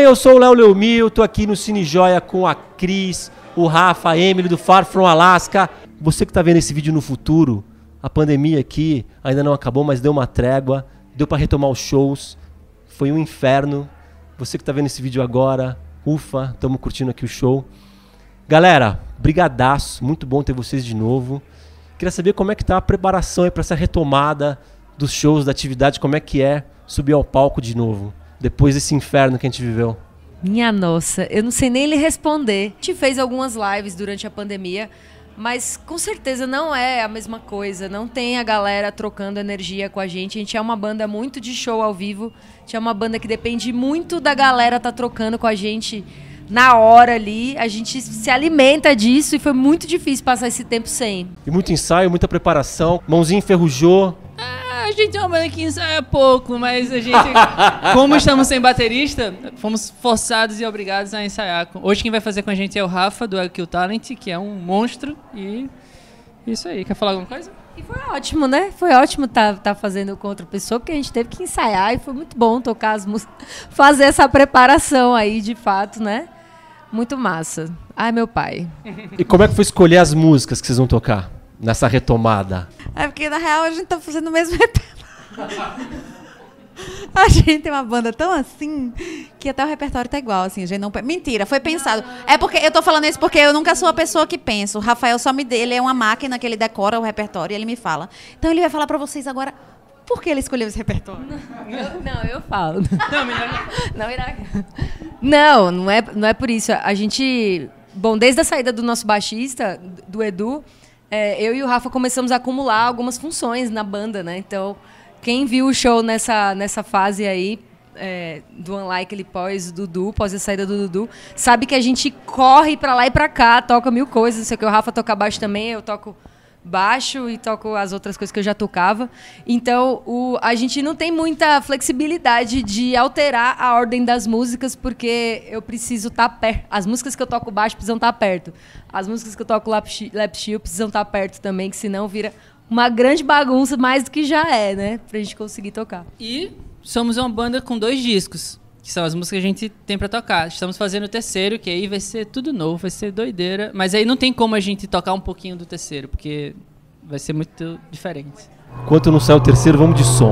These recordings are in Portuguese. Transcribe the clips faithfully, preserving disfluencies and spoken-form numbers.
eu sou o Léo Leomil, tô aqui no Cine Joia com a Cris, o Rafa, a Emily do Far From Alaska. Você que tá vendo esse vídeo no futuro, a pandemia aqui ainda não acabou, mas deu uma trégua, deu pra retomar os shows, foi um inferno. Você que tá vendo esse vídeo agora, ufa, estamos curtindo aqui o show. Galera, brigadaço, muito bom ter vocês de novo. Queria saber como é que tá a preparação aí pra essa retomada dos shows, da atividade, como é que é subir ao palco de novo, depois desse inferno que a gente viveu. Minha nossa, eu não sei nem lhe responder. A gente fez algumas lives durante a pandemia, mas com certeza não é a mesma coisa. Não tem a galera trocando energia com a gente. A gente é uma banda muito de show ao vivo. A gente é uma banda que depende muito da galera tá trocando com a gente na hora ali. A gente se alimenta disso e foi muito difícil passar esse tempo sem. E muito ensaio, muita preparação, mãozinha enferrujou. A gente é uma banda que ensaia pouco, mas a gente, como estamos sem baterista, fomos forçados e obrigados a ensaiar. Hoje quem vai fazer com a gente é o Rafa, do L Q Talent, que é um monstro, e isso aí. Quer falar alguma coisa? E foi ótimo, né? Foi ótimo estar tá, tá fazendo com outra pessoa, porque a gente teve que ensaiar e foi muito bom tocar as músicas, fazer essa preparação aí, de fato, né? Muito massa. Ai, meu pai. E como é que foi escolher as músicas que vocês vão tocar nessa retomada? É porque, na real, a gente tá fazendo o mesmo repertório. A gente tem uma banda tão assim que até o repertório tá igual, assim. A gente não... Mentira, foi pensado. É porque eu tô falando isso porque eu nunca sou a pessoa que penso. O Rafael só me... Ele é uma máquina que ele decora o repertório e ele me fala. Então ele vai falar pra vocês agora por que ele escolheu esse repertório. Não, não eu falo. Não, melhor não. Irá. Não, não é, não é por isso. A gente... Bom, desde a saída do nosso baixista, do Edu, é, eu e o Rafa começamos a acumular algumas funções na banda, né? Então, quem viu o show nessa, nessa fase aí, é, do Unlikely pós Dudu, pós a saída do Dudu, sabe que a gente corre pra lá e pra cá, toca mil coisas. Não sei o que, o Rafa toca baixo também, eu toco baixo e toco as outras coisas que eu já tocava. Então, o, a gente não tem muita flexibilidade de alterar a ordem das músicas, porque eu preciso estar perto. As músicas que eu toco baixo precisam estar perto. As músicas que eu toco lap steel precisam estar perto também, que senão vira uma grande bagunça, mais do que já é, né? Pra gente conseguir tocar. E somos uma banda com dois discos, que são as músicas que a gente tem pra tocar. Estamos fazendo o terceiro, que aí vai ser tudo novo, vai ser doideira. Mas aí não tem como a gente tocar um pouquinho do terceiro, porque vai ser muito diferente. Enquanto não sai o terceiro, vamos de som.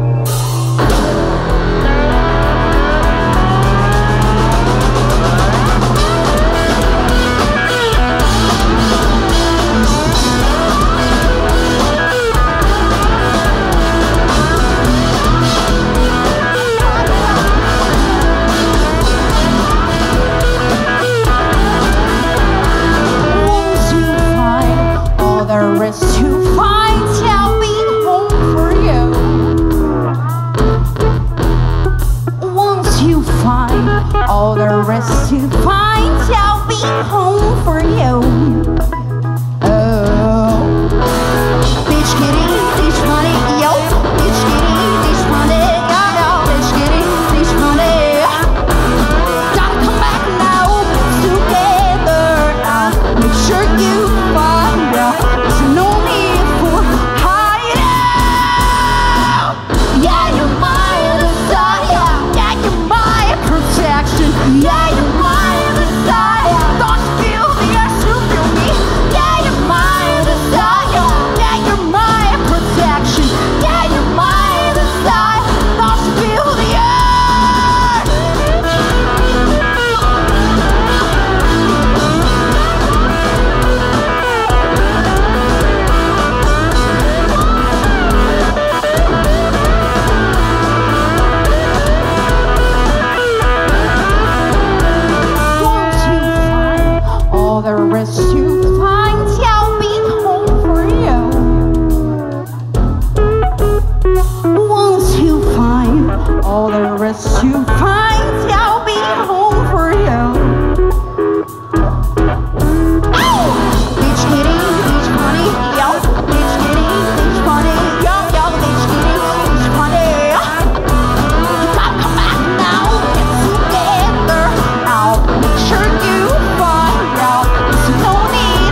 All the rest you find shall be home for you. Oh, bitch kitty, bitch money, yo. Bitch kitty, bitch money, yo, yo. Bitch kitty, bitch money. Gotta come back now, together now. Make sure you find out there's no need for hiding. Yeah, you're my desire. Yeah, you're my protection. Yeah, you're my desire. Don't you feel the urge to feel me? Yeah, you're my desire. Yeah, you're my protection. Yeah, you're my desire. Don't you feel the urge? Won't you find all the rest you find shall be home for you? Once you find all the rest you find shall be home for you. Oh! Bitch kitty, bitch money, yo. Bitch kitty, bitch money, yo, yo. Bitch kitty, bitch money. You gotta come back now, get together now. Make sure you find out there's no need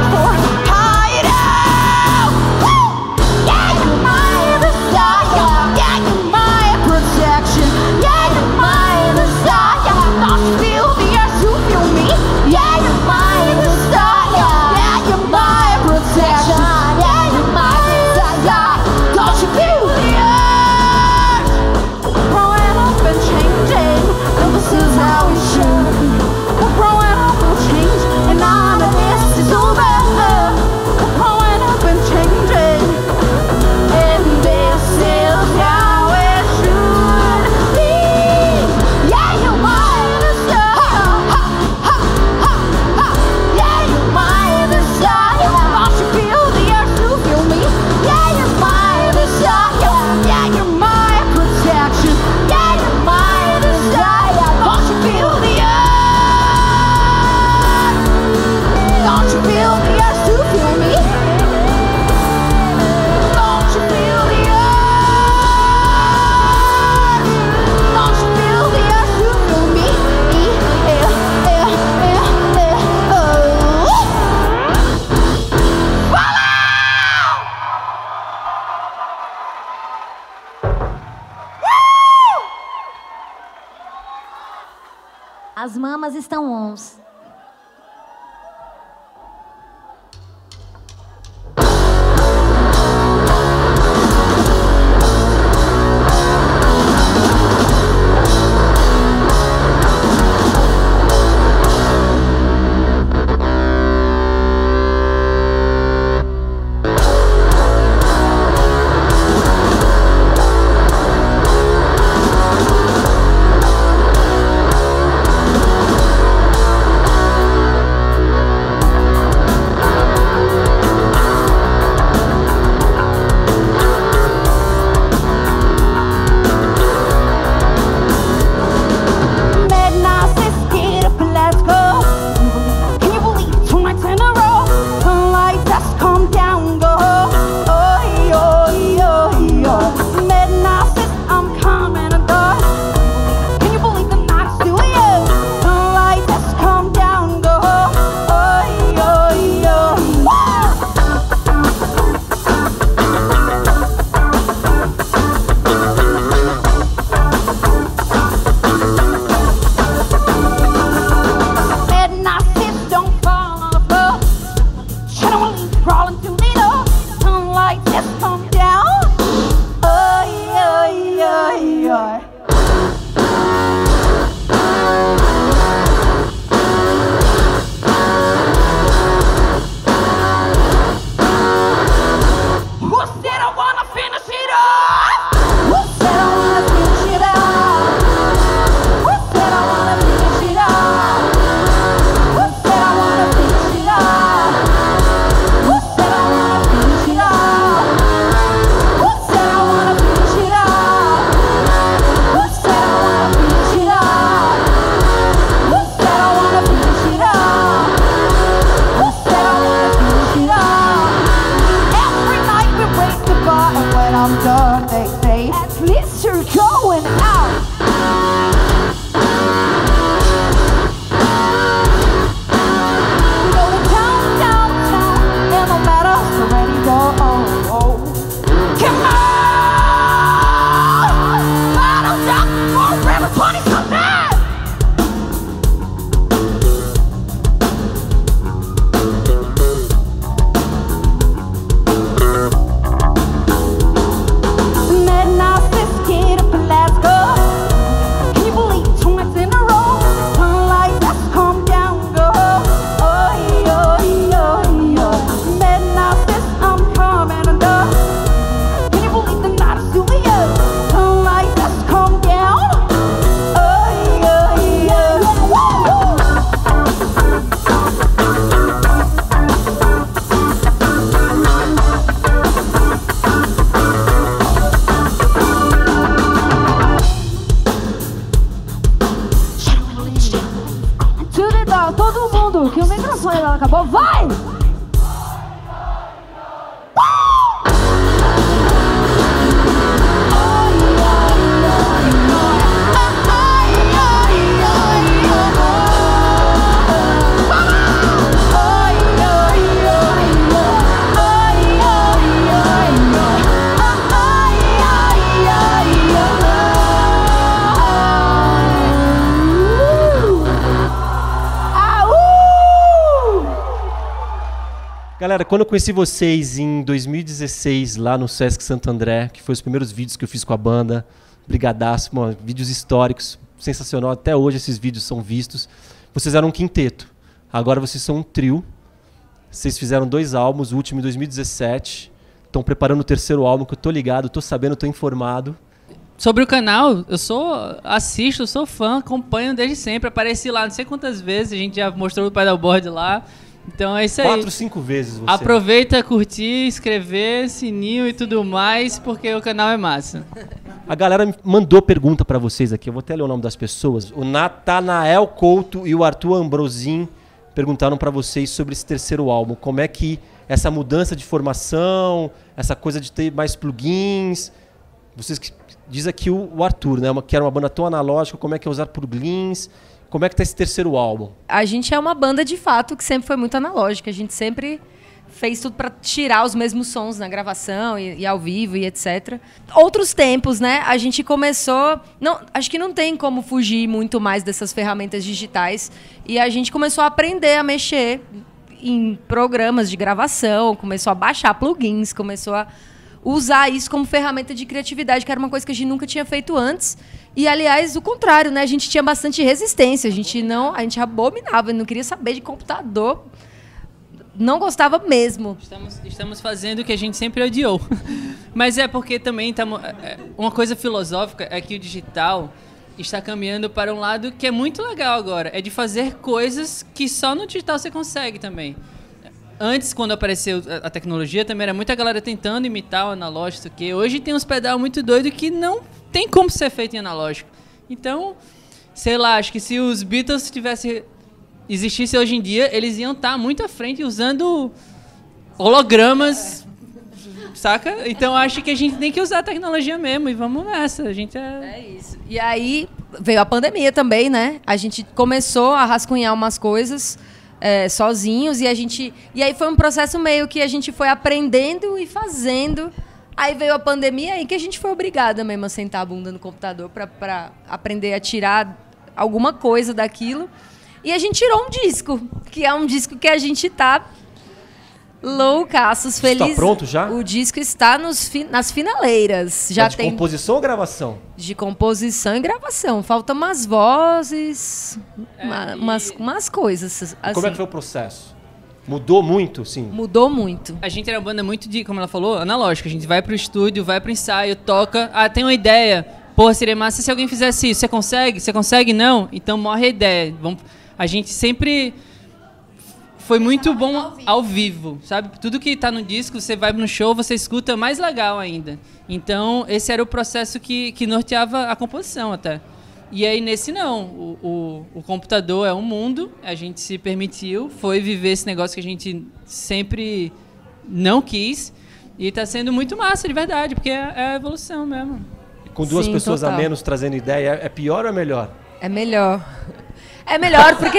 As mamas estão ons. Acabou, vai! Galera, quando eu conheci vocês em dois mil e dezesseis, lá no Sesc Santo André, que foi os primeiros vídeos que eu fiz com a banda, brigadaço, mano, vídeos históricos, sensacional, até hoje esses vídeos são vistos. Vocês eram um quinteto, agora vocês são um trio, vocês fizeram dois álbuns, o último em dois mil e dezessete, estão preparando o terceiro álbum, que eu tô ligado, tô sabendo, tô informado. Sobre o canal, eu sou, assisto, sou fã, acompanho desde sempre, apareci lá não sei quantas vezes, a gente já mostrou o pedalboard lá. Então é isso aí. Quatro, cinco vezes você. Aproveita, curtir, inscrever, sininho e tudo mais, porque o canal é massa. A galera mandou pergunta pra vocês aqui, eu vou até ler o nome das pessoas. O Natanael Couto e o Arthur Ambrosin perguntaram pra vocês sobre esse terceiro álbum. Como é que essa mudança de formação, essa coisa de ter mais plugins... Vocês que diz aqui o, o Arthur, né? Que era uma banda tão analógica, como é que é usar plugins... Como é que tá esse terceiro álbum? A gente é uma banda de fato que sempre foi muito analógica. A gente sempre fez tudo para tirar os mesmos sons na gravação e, e ao vivo e etcétera. Outros tempos, né? A gente começou... Não, acho que não tem como fugir muito mais dessas ferramentas digitais. E a gente começou a aprender a mexer em programas de gravação, começou a baixar plugins, começou a usar isso como ferramenta de criatividade, que era uma coisa que a gente nunca tinha feito antes. E, aliás, o contrário, né? A gente tinha bastante resistência, a gente não, a gente abominava, não queria saber de computador, não gostava mesmo. Estamos, estamos fazendo o que a gente sempre odiou. Mas é porque também tamo, é, uma coisa filosófica é que o digital está caminhando para um lado que é muito legal agora, é de fazer coisas que só no digital você consegue também. Antes, quando apareceu a tecnologia, também era muita galera tentando imitar o analógico, isso aqui. Hoje tem uns pedal muito doidos que não tem como ser feito em analógico. Então, sei lá, acho que se os Beatles tivessem existisse hoje em dia, eles iam estar muito à frente usando hologramas, saca? Então, acho que a gente tem que usar a tecnologia mesmo e vamos nessa. A gente é... É isso. E aí veio a pandemia também, né? A gente começou a rascunhar umas coisas... É, sozinhos, e a gente e aí foi um processo meio que a gente foi aprendendo e fazendo. Aí veio a pandemia aí que a gente foi obrigada mesmo a sentar a bunda no computador para aprender a tirar alguma coisa daquilo. E a gente tirou um disco, que é um disco que a gente tá loucaços, feliz. Está pronto já? O disco está nos fi, nas finaleiras. Já é de tem composição ou gravação? De composição e gravação. Faltam umas vozes, É, uma, e- umas, umas coisas. Assim. Como é que foi o processo? Mudou muito, sim? Mudou muito. A gente era uma banda muito de, como ela falou, analógica. A gente vai pro estúdio, vai pro ensaio, toca. Ah, tem uma ideia. Porra, seria massa se alguém fizesse isso. Você consegue? Você consegue? Não? Então morre a ideia. Vamos... A gente sempre... Foi muito bom ao vivo. ao vivo, sabe? Tudo que tá no disco, você vai no show, você escuta mais legal ainda. Então, esse era o processo que, que norteava a composição até. E aí, nesse não. O, o, o computador é um mundo, a gente se permitiu, foi viver esse negócio que a gente sempre não quis. E tá sendo muito massa, de verdade, porque é, é a evolução mesmo. Com duas Sim, pessoas total. a menos trazendo ideia, é pior ou é melhor? É melhor. É melhor porque...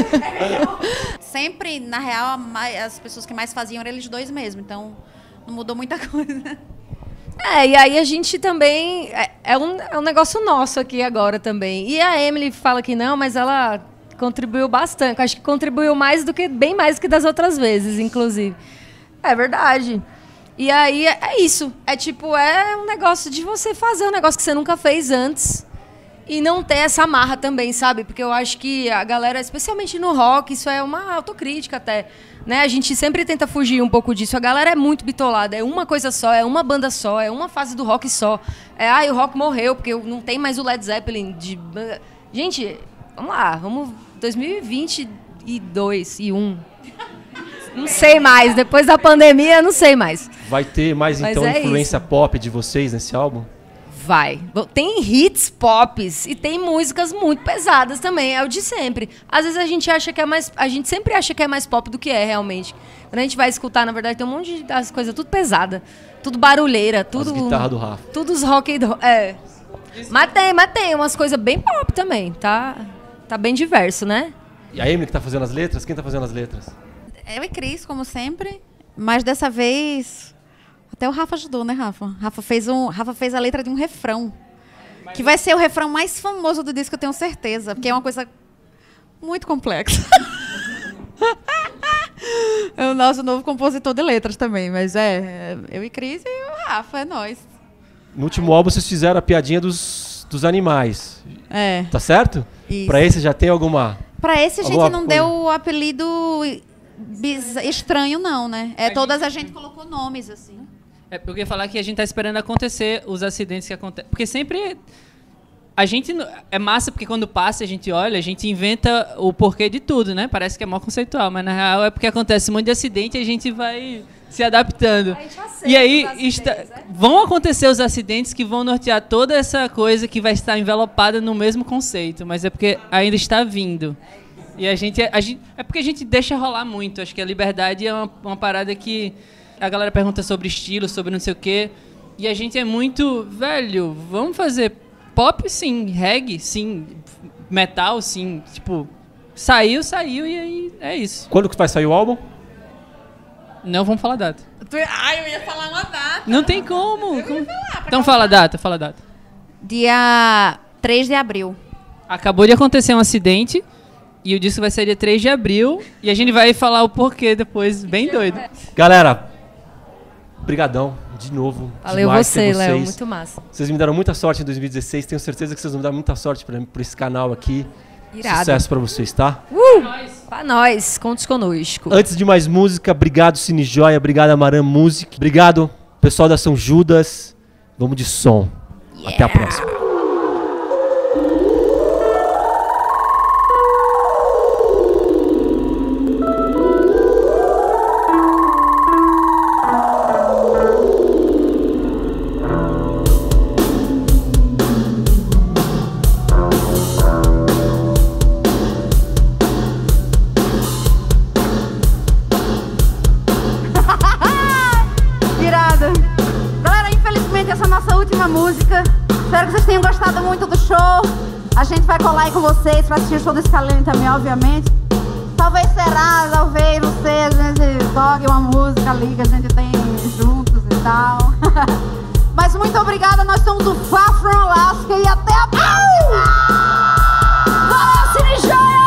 Sempre, na real, a mai- as pessoas que mais faziam eram eles dois mesmo. Então, não mudou muita coisa. É, e aí a gente também... É, é, um, é um negócio nosso aqui agora também. E a Emily fala que não, mas ela contribuiu bastante. Acho que contribuiu mais do que... Bem mais do que das outras vezes, inclusive. É verdade. E aí é, é isso. É tipo, é um negócio de você fazer um negócio que você nunca fez antes. E não ter essa marra também, sabe? Porque eu acho que a galera, especialmente no rock, isso é uma autocrítica até. Né? A gente sempre tenta fugir um pouco disso. A galera é muito bitolada. É uma coisa só, é uma banda só, é uma fase do rock só. É, ah, o rock morreu, porque não tem mais o Led Zeppelin. De... Gente, vamos lá. Vamos... dois mil e vinte e dois e um. Não sei mais. Depois da pandemia, não sei mais. Vai ter mais, Mas então, é influência isso. pop de vocês nesse álbum? Vai. Tem hits pops e tem músicas muito pesadas também, é o de sempre. Às vezes a gente acha que é mais, a gente sempre acha que é mais pop do que é realmente. Quando a gente vai escutar, na verdade, tem um monte de das coisas tudo pesada, tudo barulheira, tudo As guitarras do Rafa. tudo os rock and roll, é. Mas tem, mas tem umas coisas bem pop também, tá? Tá bem diverso, né? E a Emily que tá fazendo as letras? Quem tá fazendo as letras? Eu e Cris, como sempre. Mas dessa vez... Até o Rafa ajudou, né, Rafa? Rafa fez, um, Rafa fez a letra de um refrão. Que vai ser o refrão mais famoso do disco, eu tenho certeza. Porque é uma coisa muito complexa. É o nosso novo compositor de letras também. Mas é, eu e Cris e o Rafa, é nós. No último álbum vocês fizeram a piadinha dos, dos animais. É. Tá certo? Isso. Pra esse já tem alguma... Pra esse a gente Alguma não coisa. deu o apelido biz- estranho, não, né? É, todas a gente colocou nomes, assim. É porque eu ia falar que a gente tá esperando acontecer os acidentes que acontecem. Porque sempre. A gente. não- É massa porque quando passa, a gente olha, a gente inventa o porquê de tudo, né? Parece que é mó conceitual, mas na real é porque acontece um monte de acidente e a gente vai se adaptando. A gente aceita E aí os acidentes, está- né? vão acontecer os acidentes que vão nortear toda essa coisa que vai estar envelopada no mesmo conceito, mas é porque ainda está vindo. E a gente, a gente é porque a gente deixa rolar muito. Acho que a liberdade é uma, uma parada que a galera pergunta sobre estilo, sobre não sei o quê, e a gente é muito velho. Vamos fazer pop, sim, reggae, sim, metal, sim. Tipo, saiu, saiu e aí é isso. Quando que vai sair o álbum? Não vamos falar data. Tu... Ai, eu ia falar uma data. Não tem como. como... Falar, Então fala a data, fala a data. Dia três de abril. Acabou de acontecer um acidente e o disco vai ser dia três de abril e a gente vai falar o porquê depois, bem doido. Galera, brigadão de novo. Valeu demais você, ter vocês. Léo. Muito massa. Vocês me deram muita sorte em dois mil e dezesseis. Tenho certeza que vocês vão me dar muita sorte pra, pra esse canal aqui. Irado. Sucesso pra vocês, tá? Pra nós, contos conosco. Antes de mais música, obrigado Cine Joia, obrigado Amaram Music, obrigado pessoal da São Judas. Vamos de som. Yeah. Até a próxima. Música. Espero que vocês tenham gostado muito do show. A gente vai colar aí com vocês pra assistir o show do Scalene também, obviamente. Talvez será, talvez, não sei, a gente toque uma música ali que a gente tem juntos e tal. Mas muito obrigada, nós somos o Far From Alaska e até a próxima! Valeu, Cine Joia!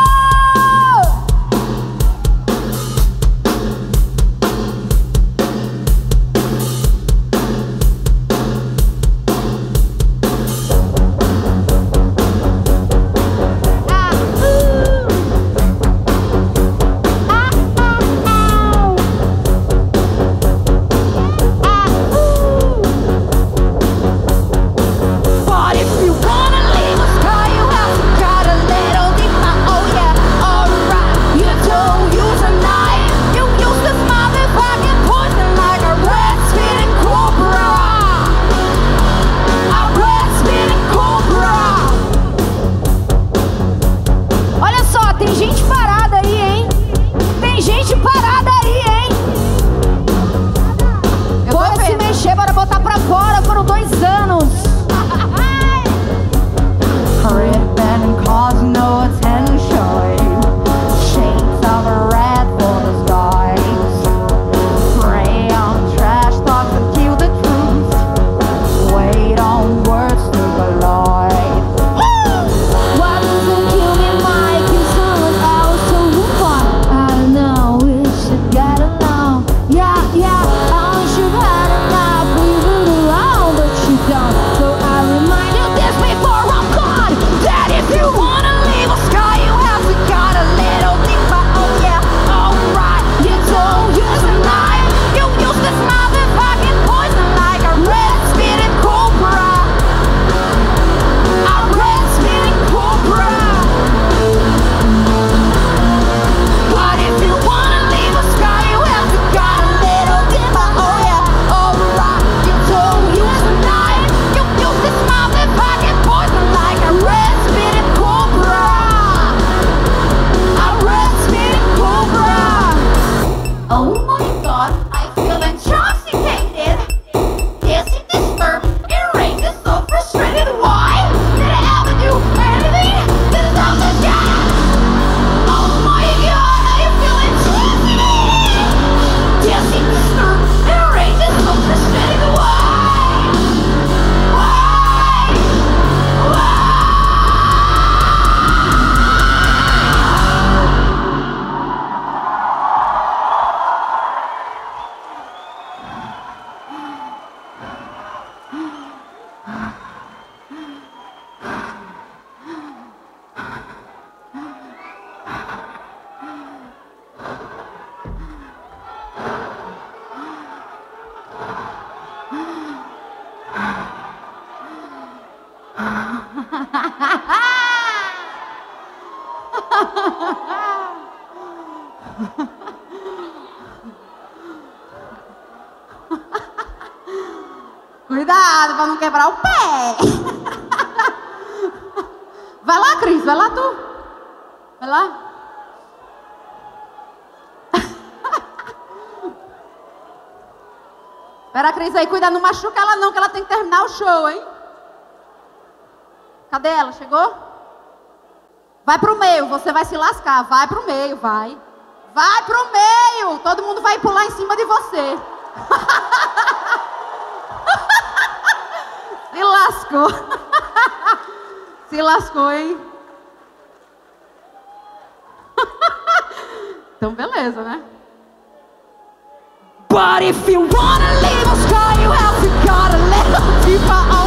Cuidado pra não quebrar o pé. Vai lá, Cris, vai lá tu. Vai lá. Espera a Cris aí, cuida, não machuca ela não, que ela tem que terminar o show, hein? Cadê ela? Chegou? Vai pro meio, você vai se lascar. Vai pro meio, vai. Vai pro meio. Todo mundo vai pular em cima de você. Se lascou. Se lascou, hein? Então, beleza, né? But if you wanna leave Australia, you have to gotta let people